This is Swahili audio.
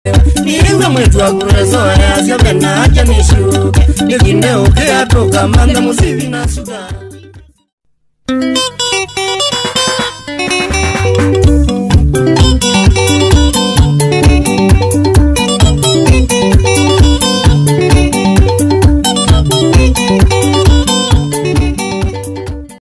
niwe mwetu akurezo ya sebena acha nishu nikinde uke atoka manda musivi na suga